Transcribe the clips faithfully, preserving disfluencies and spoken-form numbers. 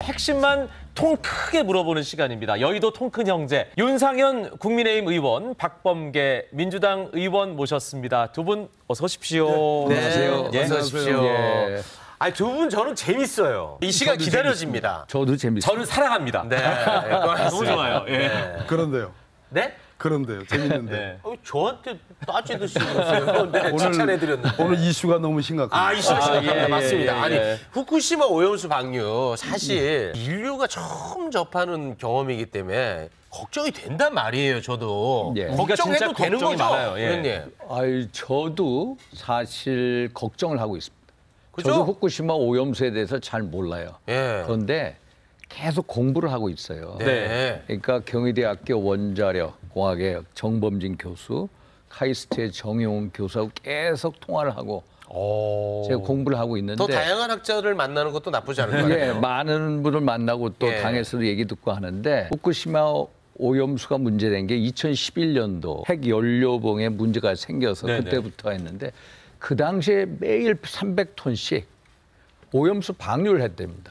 핵심만 통 크게 물어보는 시간입니다. 여의도 통큰 형제 윤상현 국민의힘 의원, 박범계 민주당 의원 모셨습니다. 두 분 어서 오십시오. 네, 안녕하세요. 예. 어서 오십시오. 예. 아니, 두 분 저는 재밌어요. 이 시간 기다려집니다. 저도 재밌어요. 저는 사랑합니다. 네, 너무 좋아요. 예. 네. 그런데요. 네? 그런데요. 재밌는데. 네. 어, 저한테 따지듯이 그러세요. 네, 칭찬해드렸는데. 오늘 이슈가 너무 심각합니다. 아, 이슈가 심각합니다. 예, 예, 맞습니다. 예, 예. 아니, 후쿠시마 오염수 방류 사실 인류가 처음 접하는 경험이기 때문에 걱정이 된단 말이에요, 저도. 예. 걱정해도 되는 걱정이 거죠? 많아요. 예. 의원님. 아이, 저도 사실 걱정을 하고 있습니다. 그죠? 저도 후쿠시마 오염수에 대해서 잘 몰라요. 예. 그런데 계속 공부를 하고 있어요. 네. 그러니까 경희대학교 원자력 공학의 정범진 교수, 카이스트의 정용훈 교수하고 계속 통화를 하고 오. 제가 공부를 하고 있는데 더 다양한 학자를 만나는 것도 나쁘지 않은 것 예, 같아요. 많은 분을 만나고 또 예. 당에서도 얘기 듣고 하는데 후쿠시마 오염수가 문제된 게 이천십일 년도 핵연료봉에 문제가 생겨서 네네. 그때부터 했는데 그 당시에 매일 삼백 톤씩 오염수 방류를 했답니다.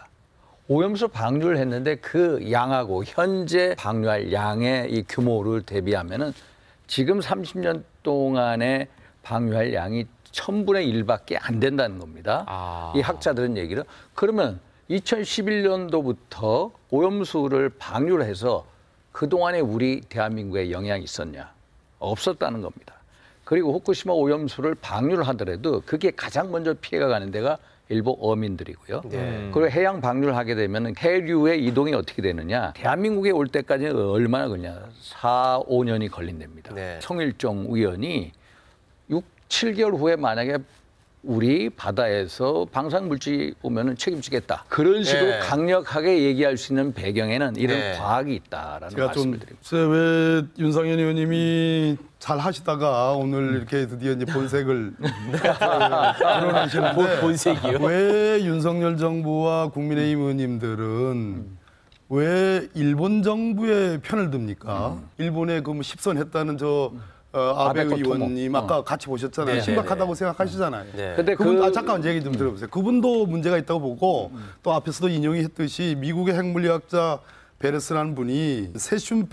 오염수 방류를 했는데 그 양하고 현재 방류할 양의 이 규모를 대비하면은 지금 삼십 년 동안에 방류할 양이 천분의 일밖에 안 된다는 겁니다. 아. 이 학자들은 얘기를. 그러면 이천십일 년도부터 오염수를 방류를 해서 그동안에 우리 대한민국에 영향이 있었냐? 없었다는 겁니다. 그리고 후쿠시마 오염수를 방류를 하더라도 그게 가장 먼저 피해가 가는 데가 일부 어민들이고요. 네. 그리고 해양 방류를 하게 되면 해류의 이동이 어떻게 되느냐. 대한민국에 올 때까지는 얼마나 걸냐. 사, 오 년이 걸린답니다. 네. 성일종 의원이 육, 칠 개월 후에 만약에 우리 바다에서 방사물질이 오면은 책임지겠다. 그런 식으로 네. 강력하게 얘기할 수 있는 배경에는 이런 네. 과학이 있다라는 제가 좀 말씀을 드립니다. 글쎄 왜 윤상현 의원님이 잘 하시다가 오늘 이렇게 드디어 이제 본색을 드러내시는데 본색이요? 왜 윤석열 정부와 국민의힘 의원님들은 왜 일본 정부의 편을 듭니까? 일본에 그 뭐 십선했다는 저 어, 아베 아베 의원님 토모. 아까 같이 보셨잖아요. 네, 심각하다고 네, 생각하시잖아요. 네. 근데 그분 그 아, 잠깐 얘기 좀 들어보세요. 그분도 문제가 있다고 보고 또 앞에서도 인용이 했듯이 미국의 핵물리학자 베레스라는 분이 세슘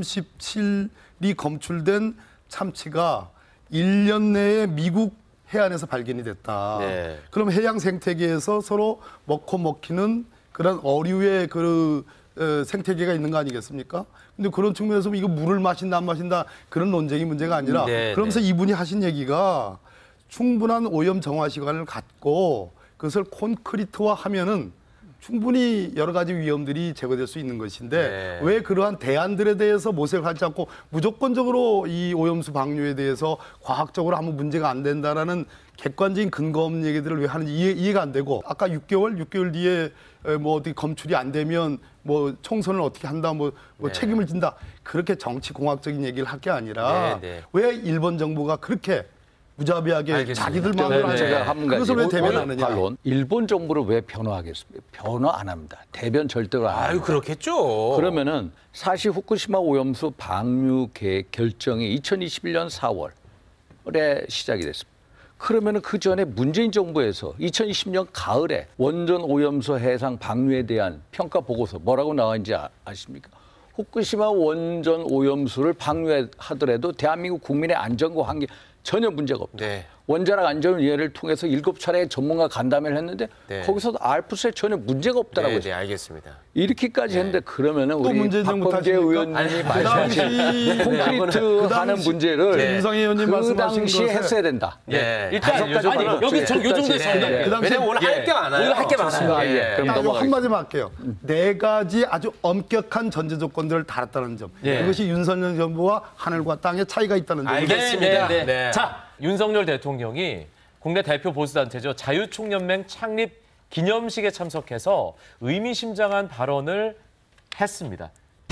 백삼십칠이 검출된 참치가 일 년 내에 미국 해안에서 발견이 됐다. 네. 그럼 해양 생태계에서 서로 먹고 먹히는 그런 어류의 그 어, 생태계가 있는 거 아니겠습니까? 근데 그런 측면에서 이거 물을 마신다 안 마신다 그런 논쟁이 문제가 아니라 네, 그러면서 네. 이분이 하신 얘기가 충분한 오염 정화 시간을 갖고 그것을 콘크리트화하면은 충분히 여러 가지 위험들이 제거될 수 있는 것인데 네. 왜 그러한 대안들에 대해서 모색을 하지 않고 무조건적으로 이 오염수 방류에 대해서 과학적으로 아무 문제가 안 된다라는 객관적인 근거 없는 얘기들을 왜 하는지 이해, 이해가 안 되고 아까 육 개월, 육 개월 뒤에 뭐 어떻게 검출이 안 되면 뭐 총선을 어떻게 한다, 뭐, 뭐 네. 책임을 진다 그렇게 정치 공학적인 얘기를 할 게 아니라 네, 네. 왜 일본 정부가 그렇게 무자비하게 알겠습니다. 자기들 네, 마음대로 네. 하는 제가 한 가지 그것을 왜 대변하느냐? 반론. 일본 정부를 왜 변호하겠습니까? 변호 안 합니다. 대변 절대로 안 합니다. 아유, 그렇겠죠. 그러면은 사실 후쿠시마 오염수 방류 계획 결정이 이천이십일 년 사월에 시작이 됐습니다. 그러면은 그 전에 문재인 정부에서 이천이십 년 가을에 원전 오염수 해상 방류에 대한 평가 보고서 뭐라고 나왔는지 아, 아십니까? 후쿠시마 원전 오염수를 방류하더라도 대한민국 국민의 안전과 환경 전혀 문제가 없다. 네. 원자력 안전위원회를 통해서 일곱 차례 전문가 간담회를 했는데 네. 거기서도 알프스에 전혀 문제가 없다라고 네, 했어요. 네, 알겠습니다. 이렇게,까지 했는데 그러면은 우리 문제 제기를 박범계 못하십니까? 의원님이 아니, 그 말씀하신 당시- 콘크리트 그 하는 당시- 문제를 네. 윤상현 의원님 그 말씀하신 당시에 것에 했어야 된다. 네. 일단 다섯 가지 아니 말로. 여기 저 요 정도에서 네. 정답이에요. 그 당시- 왜냐면 오늘 예. 할 게 많아요. 오늘 할게 많습니다. 예. 예. 그럼 딱 넘어가겠습니다. 한마디만 할게요. 네 가지 아주 엄격한 전제 조건들을 달았다는 점. 예. 이것이 윤석열 정부와 하늘과 땅의 차이가 있다는 점. 알겠습니다. 네, 네, 네. 네. 자, 윤석열 대통령이 국내 대표 보수단체죠. 자유총연맹 창립 기념식에 참석해서 의미심장한 발언을 했습니다.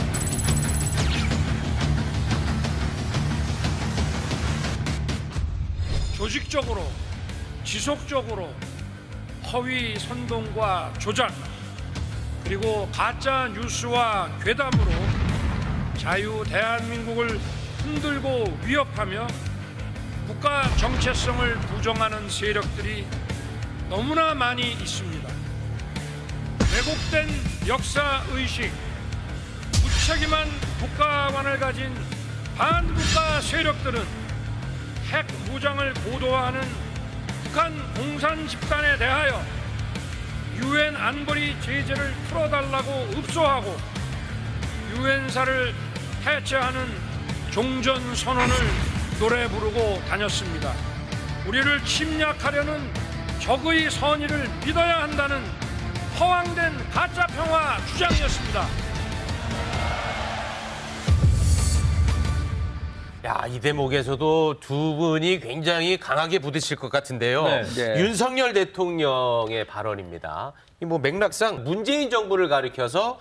조직적으로, 지속적으로 허위 선동과 조작, 그리고 가짜 뉴스와 괴담으로 자유 대한민국을 흔들고 위협하며 국가 정체성을 부정하는 세력들이 너무나 많이 있습니다. 왜곡된 역사 의식, 무책임한 국가관을 가진 반국가 세력들은 핵 무장을 보도하는 북한 공산 집단에 대하여 유엔 안보리 제재를 풀어달라고 읍소하고 유엔사를 해체하는 종전 선언을 노래 부르고 다녔습니다. 우리를 침략하려는 적의 선의를 믿어야 한다는 허황된 가짜 평화 주장이었습니다. 야, 이 대목에서도 두 분이 굉장히 강하게 부딪힐 것 같은데요. 네. 네. 윤석열 대통령의 발언입니다. 이 뭐 맥락상 문재인 정부를 가리켜서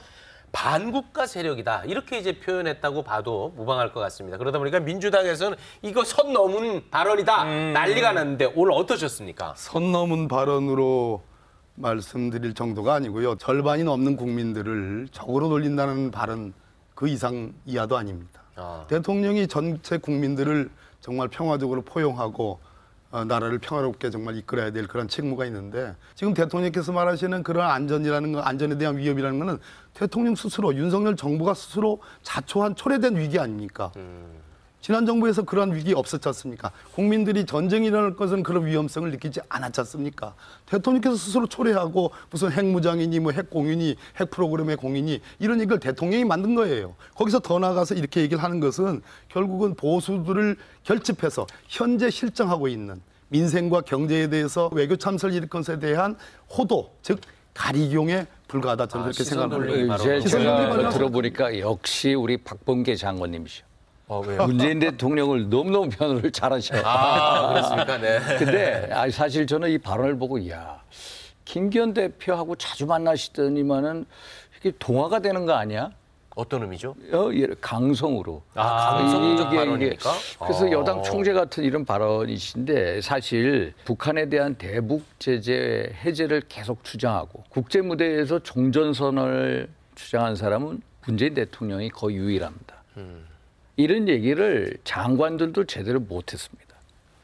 반국가 세력이다 이렇게 이제 표현했다고 봐도 무방할 것 같습니다. 그러다 보니까 민주당에서는 이거 선 넘은 발언이다 음. 난리가 났는데 오늘 어떠셨습니까? 선 넘은 발언으로 말씀드릴 정도가 아니고요. 절반이 넘는 국민들을 적으로 돌린다는 발언 그 이상 이하도 아닙니다. 아. 대통령이 전체 국민들을 정말 평화적으로 포용하고 어, 나라를 평화롭게 정말 이끌어야 될 그런 책무가 있는데 지금 대통령께서 말하시는 그런 안전이라는 거, 안전에 대한 위협이라는 것은 대통령 스스로 윤석열 정부가 스스로 자초한 초래된 위기 아닙니까? 음. 지난 정부에서 그런 위기 없었지 않습니까? 국민들이 전쟁이 일어날 것은 그런 위험성을 느끼지 않았지 않습니까? 대통령께서 스스로 초래하고 무슨 핵무장이니 뭐 핵공유니 핵 프로그램의 공유니 이런 얘기를 대통령이 만든 거예요. 거기서 더 나아가서 이렇게 얘기를 하는 것은 결국은 보수들을 결집해서 현재 실정하고 있는 민생과 경제에 대해서 외교 참사를 일으킨 것에 대한 호도, 즉 가리기용에 불과하다 저는 아, 그렇게 시선 생각합니다. 돌리기 바로. 이제 시선 돌리기 제가 바로. 들어보니까 역시 우리 박범계 장관님이시죠. 어, 왜요? 문재인 대통령을 너무너무 변호를 잘하셔. 아, 그렇습니까? 네. 근데 아니, 사실 저는 이 발언을 보고 이야 김기현 대표하고 자주 만나시더니만은 이게 동화가 되는 거 아니야? 어떤 의미죠? 어, 예, 강성으로. 아, 강성적 발언입니까? 그래서 아. 여당 총재 같은 이런 발언이신데 사실 북한에 대한 대북 제재 해제를 계속 주장하고 국제 무대에서 종전선언을 주장한 사람은 문재인 대통령이 거의 유일합니다. 음. 이런 얘기를 장관들도 제대로 못했습니다.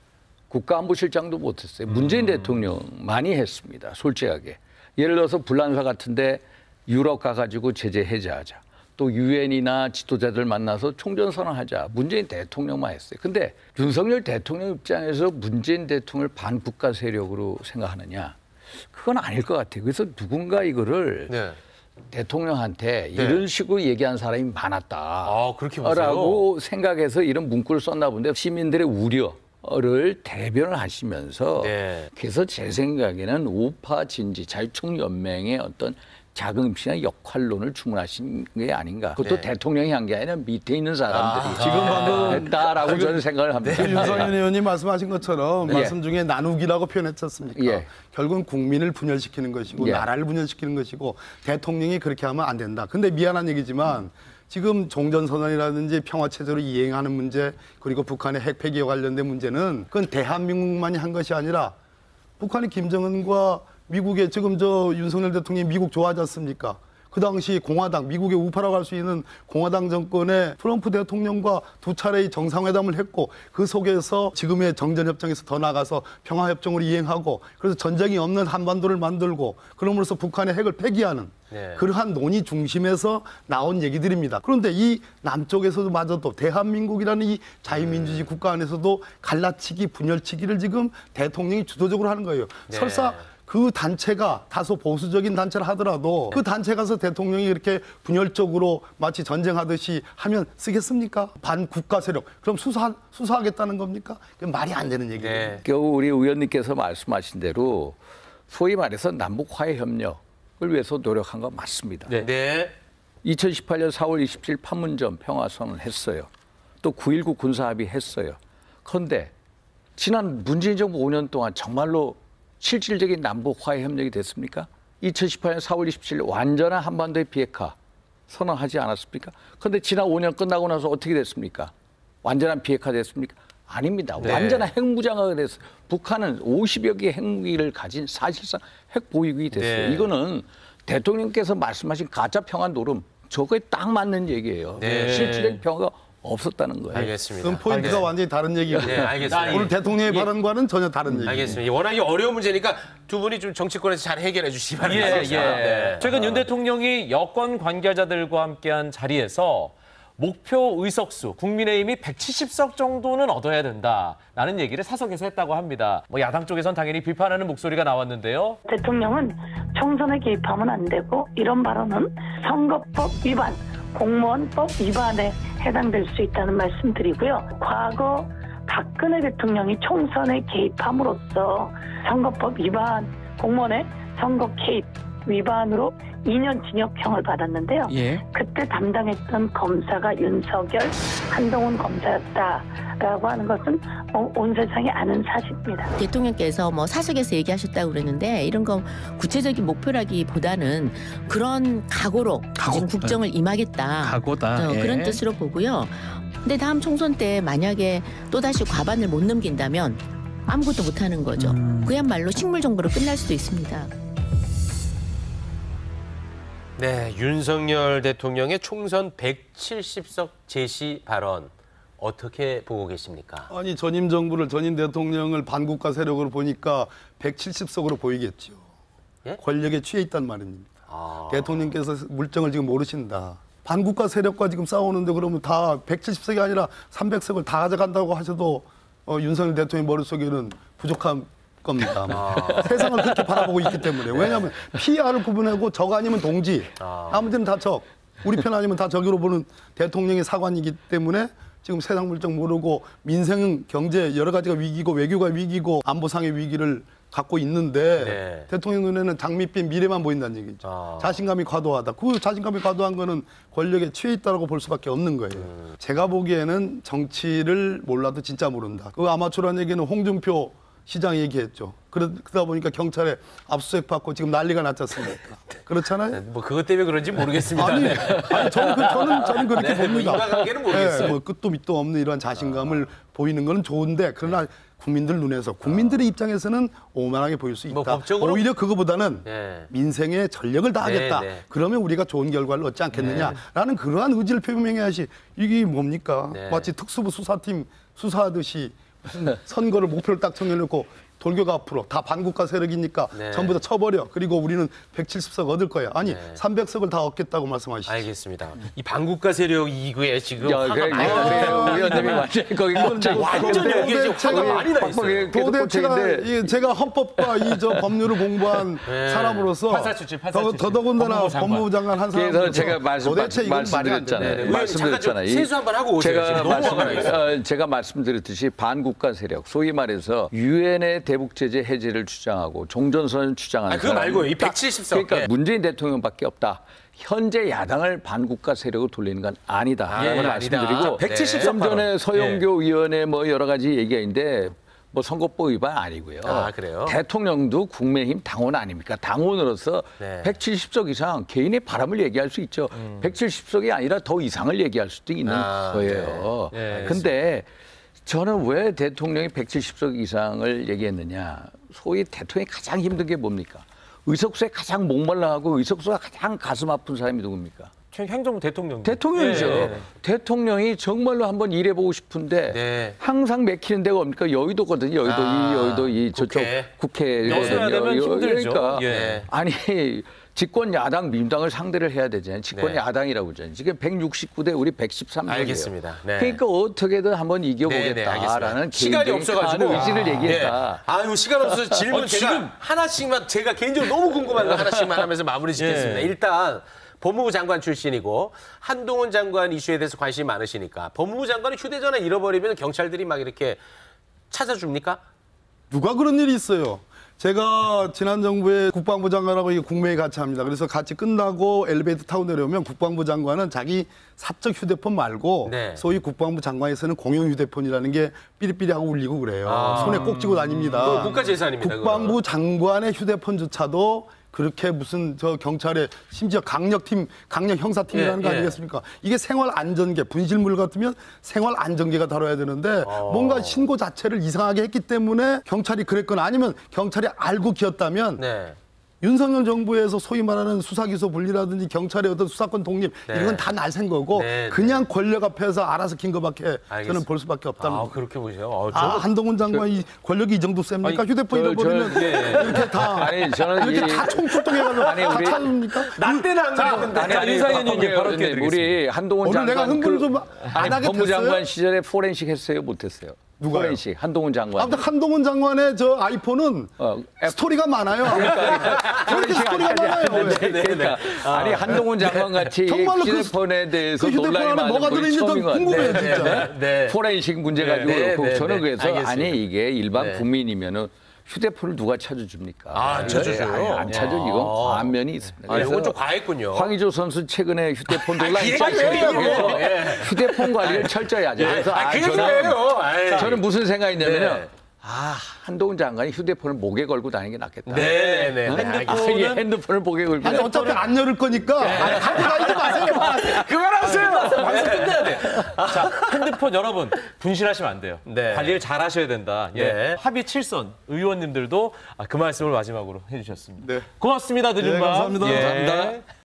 국가안보실장도 못했어요. 문재인 대통령 많이 했습니다. 솔직하게. 예를 들어서 불란사 같은데 유럽 가가지고 제재 해제하자. 또 유엔이나 지도자들 만나서 총전선언하자. 문재인 대통령만 했어요. 근데 윤석열 대통령 입장에서 문재인 대통령을 반국가 세력으로 생각하느냐? 그건 아닐 것 같아요. 그래서 누군가 이거를 네. 대통령한테 네. 이런 식으로 얘기한 사람이 많았다. 아, 그렇게 보세요? 라고 생각해서 이런 문구를 썼나 본데 시민들의 우려를 대변을 하시면서 네. 그래서 제 생각에는 우파 진지 자유총연맹의 어떤 자긍심이나 역할론을 주문하신 게 아닌가. 그것도 네. 대통령이 한 게 아니라 밑에 있는 사람들이 지금 방금 했다라고 저는 생각을 합니다. 그 윤석열 의원님 말씀하신 것처럼 예. 말씀 중에 나누기라고 표현했지 않습니까? 예. 결국은 국민을 분열시키는 것이고 예. 나라를 분열시키는 것이고 대통령이 그렇게 하면 안 된다. 근데 미안한 얘기지만 지금 종전선언이라든지 평화체제로 이행하는 문제 그리고 북한의 핵 폐기와 관련된 문제는 그건 대한민국만이 한 것이 아니라 북한이 김정은과 미국의 지금 저 윤석열 대통령이 미국 좋아하지 않습니까? 그 당시 공화당, 미국의 우파라고 할 수 있는 공화당 정권의 트럼프 대통령과 두 차례의 정상회담을 했고 그 속에서 지금의 정전협정에서 더 나아가서 평화협정을 이행하고 그래서 전쟁이 없는 한반도를 만들고 그럼으로써 북한의 핵을 폐기하는 네. 그러한 논의 중심에서 나온 얘기들입니다. 그런데 이 남쪽에서도 마저도 대한민국이라는 이 자유민주주의 국가 안에서도 갈라치기, 분열치기를 지금 대통령이 주도적으로 하는 거예요. 네. 설사 그 단체가 다소 보수적인 단체를 하더라도 그 단체 가서 대통령이 이렇게 분열적으로 마치 전쟁하듯이 하면 쓰겠습니까? 반국가 세력. 그럼 수사, 수사하겠다는 겁니까? 그건 말이 안 되는 얘기예요. 네. 겨우 우리 의원님께서 말씀하신 대로 소위 말해서 남북 화해 협력을 위해서 노력한 거 맞습니다. 네. 네. 이천십팔 년 사월 이십칠 일 판문점 평화선언을 했어요. 또 구일구 군사합의 했어요. 그런데 지난 문재인 정부 오 년 동안 정말로 실질적인 남북 화해 협력이 됐습니까? 이천십팔 년 사월 이십칠 일 완전한 한반도의 비핵화 선언하지 않았습니까? 그런데 지난 오 년 끝나고 나서 어떻게 됐습니까? 완전한 비핵화 됐습니까? 아닙니다. 네. 완전한 핵무장화가 됐어요. 북한은 오십여 개의 핵무기를 가진 사실상 핵보유국이 됐어요. 네. 이거는 대통령께서 말씀하신 가짜 평화 노름 저거에 딱 맞는 얘기예요. 네. 실질적인 평화가 없었다는 거예요. 알겠습니다. 그럼 포인트가 알겠습니다. 완전히 다른 얘기고 네, 알겠습니다. 오늘 대통령의 예. 발언과는 전혀 다른 얘기입니다. 알겠습니다. 워낙에 어려운 문제니까 두 분이 좀 정치권에서 잘 해결해 주시기 예, 바랍니다. 예. 네. 최근 윤 대통령이 여권 관계자들과 함께한 자리에서 목표 의석수 국민의힘이 백칠십 석 정도는 얻어야 된다라는 얘기를 사석에서 했다고 합니다. 뭐 야당 쪽에선 당연히 비판하는 목소리가 나왔는데요. 대통령은 총선에 개입하면 안 되고 이런 발언은 선거법 위반, 공무원법 위반에 해당될 수 있다는 말씀드리고요. 과거 박근혜 대통령이 총선에 개입함으로써 선거법 위반, 공무원의 선거 개입 위반으로 이 년 징역형을 받았는데요. 예. 그때 담당했던 검사가 윤석열, 한동훈 검사였다라고 하는 것은 온 세상이 아는 사실입니다. 대통령께서 뭐 사석에서 얘기하셨다고 그랬는데 이런 거 구체적인 목표라기보다는 그런 각오로 각오. 지금 국정을 임하겠다. 각오다. 어, 예. 그런 뜻으로 보고요. 근데 다음 총선 때 만약에 또다시 과반을 못 넘긴다면 아무것도 못하는 거죠. 음. 그야말로 식물 정부로 끝날 수도 있습니다. 네, 윤석열 대통령의 총선 백칠십 석 제시 발언 어떻게 보고 계십니까? 아니 전임 정부를 전임 대통령을 반국가 세력으로 보니까 백칠십 석으로 보이겠죠. 예? 권력에 취해 있단 말입니다. 아. 대통령께서 물정을 지금 모르신다. 반국가 세력과 지금 싸우는데 그러면 다 백칠십 석이 아니라 삼백 석을 다 가져간다고 하셔도 어, 윤석열 대통령 머릿속에는 부족한 겁니다. 아. 세상을 그렇게 바라보고 있기 때문에. 왜냐하면 피알을 구분하고 적 아니면 동지, 아. 아무 데는 다 적. 우리 편 아니면 다 적으로 보는 대통령의 사관이기 때문에 지금 세상 물정 모르고 민생, 경제 여러 가지가 위기고 외교가 위기고 안보상의 위기를 갖고 있는데 네. 대통령 눈에는 장밋빛 미래만 보인다는 얘기죠. 아. 자신감이 과도하다. 그 자신감이 과도한 거는 권력에 취해 있다고 볼 수밖에 없는 거예요. 음. 제가 보기에는 정치를 몰라도 진짜 모른다. 그 아마추어라는 얘기는 홍준표 시장이 얘기했죠. 그러다 보니까 경찰에 압수수색 받고 지금 난리가 났지 않습니까? 그렇잖아요. 뭐 그것 때문에 그런지 모르겠습니다. 아니, 네. 아니 저는, 그, 저는, 저는 그렇게 네, 뭐 봅니다. 인과관계는 모르겠어요. 뭐 끝도 밑도 없는 이러한 자신감을 보이는 건 좋은데 그러나 국민들 눈에서 국민들의 입장에서는 오만하게 보일 수 있다. 뭐 법적으로- 오히려 그거보다는 네. 민생에 전력을 다하겠다. 네, 네. 그러면 우리가 좋은 결과를 얻지 않겠느냐라는 그러한 의지를 표명해야지 이게 뭡니까? 네. 마치 특수부 수사팀 수사하듯이 무슨 선거를 목표를 딱 정해놓고 돌교가 앞으로 다 반국가 세력이니까 네. 전부 다 쳐버려. 그리고 우리는 백칠십 석 얻을 거야. 아니 네. 삼백 석을 다 얻겠다고 말씀하시죠. 알겠습니다. 이 반국가 세력 이구에 지금 야, 화가 그, 많이 그, 나요. 그 의원님이 완전히 거기 꽂혀 완전 여기에 지금 화가 많이 나 있어요. 도대체 제가, 이- 제가 헌법과 이 저 법률을 공부한 네. 사람으로서 판사 출신, 판사 더, 출신. 더더군다나 법무부 장관. 법무부 장관 한 사람으로서 그래서 제가 말씀, 도대체 이건 말이 안 말씀드렸잖아요. 네, 네. 의원님, 말씀드렸잖아요. 잠깐 좀 세수 한번 하고 오세요. 제가, 지금 너무 화가 나 말씀, 있어요. 어, 제가 말씀드렸듯이 반국가 세력, 소위 말해서 유엔의 대북 제재 해제를 주장하고 종전선언 주장하는 아니, 그거 사람이 말고요. 이 딱 백칠십 석. 그러니까 네. 문재인 대통령밖에 없다. 현재 야당을 반국가 세력으로 돌리는 건 아니다. 아, 라고 예, 말씀드리고 아니다. 백칠십 석 좀 전에 발언. 서영교 의원의 뭐 여러 가지 얘기인데 뭐 선거법 위반 아니고요. 아, 그래요? 대통령도 국민의힘 당원 아닙니까? 당원으로서 네. 백칠십 석 이상 개인의 바람을 얘기할 수 있죠. 백칠십 석이 아니라 더 이상을 얘기할 수도 있는 아, 거예요. 네. 네, 근데 저는 왜 대통령이 백칠십 석 이상을 얘기했느냐. 소위 대통령이 가장 힘든 게 뭡니까? 의석수에 가장 목말라하고 의석수가 가장 가슴 아픈 사람이 누굽니까? 행정부 대통령. 대통령이죠. 네. 대통령이 정말로 한번 일해보고 싶은데 네. 항상 막히는 데가 뭡니까? 여의도거든요. 여의도 아, 이, 여의도 이 저쪽 국회. 여서야 국회거든요. 되면 힘들죠. 그러니까 예. 아니 집권 야당 민주당을 상대를 해야 되잖아요. 집권 네. 야당이라고 그러잖아요. 지금 백육십구 대 우리 백십삼 석이에요. 알겠습니다. 네. 그러니까 어떻게든 한번 네, 네, 이겨보겠다라는 알겠습니다. 시간이 없어가지고 의지를 얘기했다. 네. 아유 시간 없어서 질문 어, 제가 지금. 하나씩만 제가 개인적으로 너무 궁금한 거 하나씩만 하면서 마무리 짓겠습니다. 예. 일단 법무부 장관 출신이고 한동훈 장관 이슈에 대해서 관심이 많으시니까 법무부 장관이 휴대전화 잃어버리면 경찰들이 막 이렇게 찾아줍니까? 누가 그런 일이 있어요? 제가 지난 정부에 국방부 장관하고 이게 국매에 같이 합니다. 그래서 같이 끝나고 엘리베이터 타고 내려오면 국방부 장관은 자기 사적 휴대폰 말고 네. 소위 국방부 장관에서는 공용 휴대폰이라는 게 삐리삐리하고 울리고 그래요. 아. 손에 꼭 쥐고 다닙니다. 그거 국가재산입니다, 국방부 장관의 휴대폰조차도 그렇게 무슨 저 경찰에 심지어 강력팀, 강력 형사팀이라는 예, 거 예. 아니겠습니까? 이게 생활 안전계, 분실물 같으면 생활 안전계가 다뤄야 되는데 어. 뭔가 신고 자체를 이상하게 했기 때문에 경찰이 그랬거나 아니면 경찰이 알고 기었다면 네. 윤석열 정부에서 소위 말하는 수사기소 분리라든지 경찰의 어떤 수사권 독립 네. 이런 건 다 날쌘 거고 네, 그냥 권력 앞에서 알아서 긴 거밖에 알겠습니다. 저는 볼 수밖에 없다는 아, 거죠. 그렇게 보세요. 어, 아, 한동훈 장관이 권력이 이 정도 셉니까? 아니, 휴대폰 저- 잃어버리면 저- 이렇게 다 아니, 저는 이렇게 이- 다 총출동해가지고 아니, 다 우리- 찾습니까? 나 때는 안 그랬는데. 아니, 아니, 윤상현 의원님 바로 근데 기회 우리 한동훈 오늘 장관 내가 흥분을 그- 좀 안 아니, 하게 법무장관 됐어요? 시절에 포렌식 했어요, 못했어요? 누가요? 포렌식 한동훈 장관. 아무튼 한동훈 장관의 저 아이폰은 어, 스토리가 많아요. 그렇게 스토리가 많아요. 왜? 그러니까 아니 한동훈 장관 같이 정말로 그 휴대폰에 대해서 그 휴대폰 논란이 안에 많은 뭐가 분이 들어있는지 처음인 것 좀 궁금해요, 같아요. 진짜. 네. 포렌식 문제 가지고 네, 그렇고 네, 저는 네. 그래서 알겠습니다. 아니 이게 일반 네. 국민이면은 휴대폰을 누가 찾아줍니까? 아, 안 찾아줘요? 아니, 안 찾아 이건 과한 면이 있습니다. 아, 이건 좀 과했군요. 황의조 선수 최근에 휴대폰 논란 그 있지 얘기예요. 않습니까? 예. 휴대폰 관리를 철저히 하죠. 그래서 아, 아, 그 저는, 얘기예요. 아이. 저는 무슨 생각이냐면요. 네. 아 한동훈 장관이 휴대폰을 목에 걸고 다니는 게 낫겠다. 네, 네, 네. 아, 이게 핸드폰을 목에 걸고 아니 다니는 어차피 안 열을 거니까 아니, 가져가지 마세요. 그만하세요. 방송 끝내야 돼. 자, 핸드폰 여러분 분실하시면 안 돼요. 네. 관리를 잘 하셔야 된다. 예. 네. 합의 칠선 의원님들도 아, 그 말씀을 마지막으로 해주셨습니다. 네. 고맙습니다, 늦은 네, 밤. 감사합니다. 예. 감사합니다.